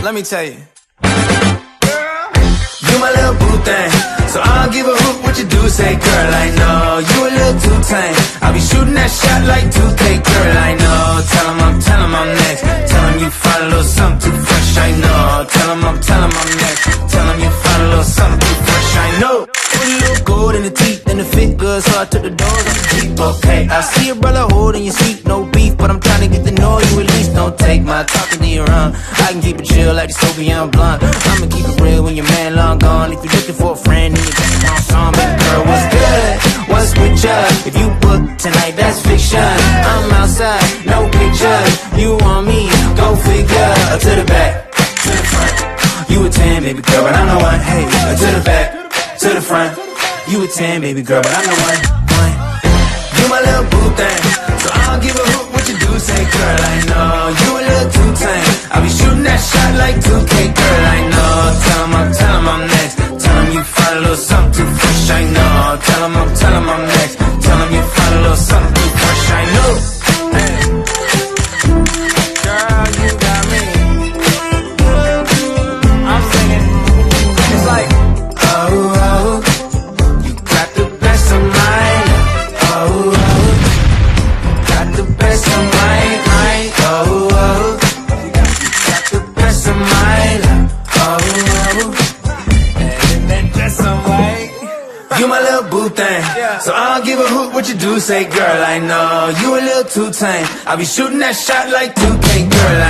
Let me tell you. You my little boo thing, so I don't give a hoot what you do say. Girl, I know you a little too tame. I'll be shooting that shot like 2K. Girl, I know. Tell 'em I'm next. Tell 'em you find a little something too fresh. I know. Tell 'em I'm next. Tell 'em you find a little something too fresh. I know. Put a little gold in the teeth and the fit good, so I took the doors off the Jeep. Okay, I see a brother holding your seat, no beef, but I'm trying to get to know you at least. Don't take my talking to your own. I can keep it chill like the Soviet blunt. I'ma keep it real when your man long gone. If you're looking for a friend, then you got the wrong song. Baby girl, what's good? What's with ya? If you book tonight, that's fiction. I'm outside, no pictures. You want me? Go figure. To the back, to the front. You a 10, baby girl, but I'm the one. Hey, to the back, to the front. You a 10, baby girl, but I'm the one. You my little boo thing, so I don't give a hoot what you do say. Girl, I know you a little too tame. I'll be shooting that shot like 2K. Girl, I know. Tell 'em I'm next. Tell 'em you find a little something too fresh. I know. Tell 'em I'm next. Tell 'em you find a little something too fresh. I know. Hey. Girl, you got me. I'm singing. It's like, oh, oh, you got the best of mine. Oh, oh, got the best of mine. Oh, oh, you got the best of mine. Oh, oh, and that dress I'm white. You my little boo thing, so I don't give a hoot what you do say. Girl, I know you a little too tame. I'll be shooting that shot like 2K. Girl,